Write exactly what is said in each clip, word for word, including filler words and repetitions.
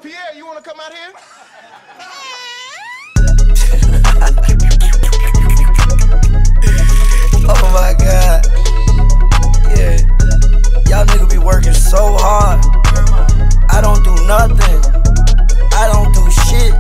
Pierre, you wanna come out here? Oh my God. Yeah. Y'all niggas be working so hard. I don't do nothing. I don't do shit.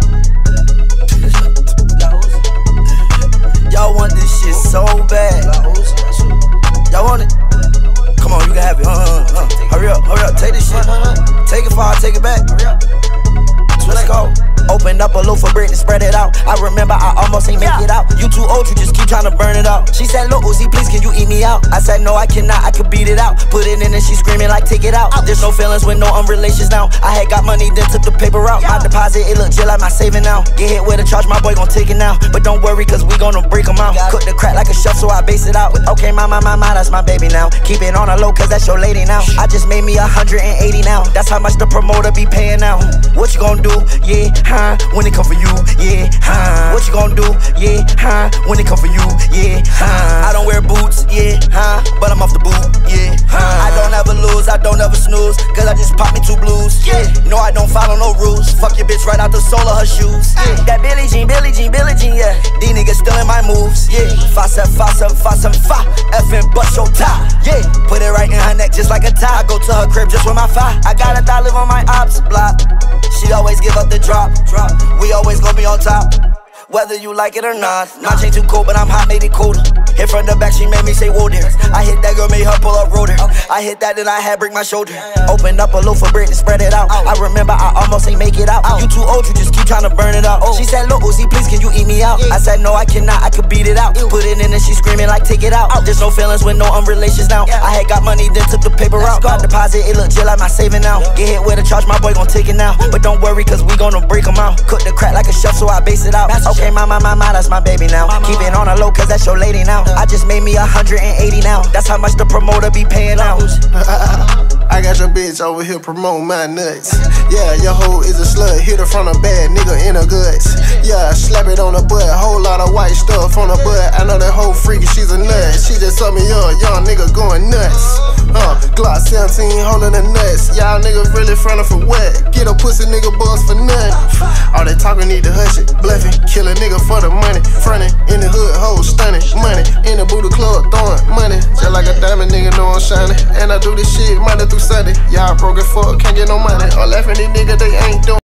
Y'all want this shit so bad. Y'all want it? Come on, you can have it. Uh, uh, uh. Hurry up, hurry up. Take this shit. Take it far, take it back. Let's go. Open up a loaf of bread and spread it out. I remember I almost ain't make it out. You too old, you just keep trying to burn it out. She said, look, Uzi, please, can you eat me out? I said, no, I cannot, I could beat it out. Put it in and she screaming like, take it out. There's no feelings with no unrelations now. I had got money, then took the paper out. My deposit, it look just like my saving now. Get hit with a charge, my boy gon' take it now. But don't worry, cause we gonna break them out. Cook the crack like a chef, so I base it out. Okay, my, my, my, my, that's my baby now. Keep it on a low, cause that's your lady now. I just made me one hundred eighty now. That's how much the promoter be paying now. What you gonna do? Yeah, huh? When it come for you, yeah, huh? What you gonna do? Yeah, huh? When it come for you, yeah, huh? I don't wear boots, yeah, huh? But I'm off the boot, yeah, huh? I don't ever lose, I don't ever snooze, cause I just pop me two blues, yeah. No, I don't follow no rules. Fuck your bitch right out the sole of her shoes, yeah. That Billie Jean, Billie Jean, Billie Jean, yeah. These niggas stealing my moves, yeah. Five, seven, five, seven, five, seven, five. Effing bust your tie, yeah. Put it right in her neck just like a tie. I go to her crib just with my fire. I got a thought live on my ops block. She always give up the drop, drop. We always gon' be on top, whether you like it or not. My chain too cold, but I'm hot, made it colder. Hit from the back, she made me say, whoa there. I hit that girl, made her pull up rotor. I hit that, then I had break my shoulder. Opened up a loaf of bread and spread it out. I remember I almost ain't make it out. You too old, you just keep trying to burn it out. She said, look, Uzi, please, can you eat me out? I said, no, I cannot, I could beat it out. Put it in and she screaming like, take it out. There's no feelings with no unrelations now. I had got money, then took the paper out. My deposit, it look just like my saving now. Get hit with a charge, my boy gon' take it now. But don't worry, cause we gonna break them out. Cook the crack like a chef, so I base it out. Okay, my, my, my, my, that's my baby now. Keep it on a low, cause that's your lady now. I just made me one hundred eighty now. That's how much the promoter be paying now. I got your bitch over here promoting my nuts. Yeah, your hoe is a slut. Hit her from a bad nigga in her guts. Yeah, slap it on her butt. Whole lot of white stuff on her butt. I know that hoe freaky, she's a nut. She just sucked me up, young nigga going nuts. Uh, Glock seventeen holding the nuts. Y'all niggas really frontin' for what? Get a pussy nigga buzz for nothing. All that talking need to hush it. Bluffing, kill a nigga for the money. Frontin' in the hood, hoes stunning. Money in the booty club, throwing money. Just like a diamond nigga know I'm shining. And I do this shit Monday through Sunday. Y'all broke as fuck, can't get no money. All laughing these niggas, they ain't doing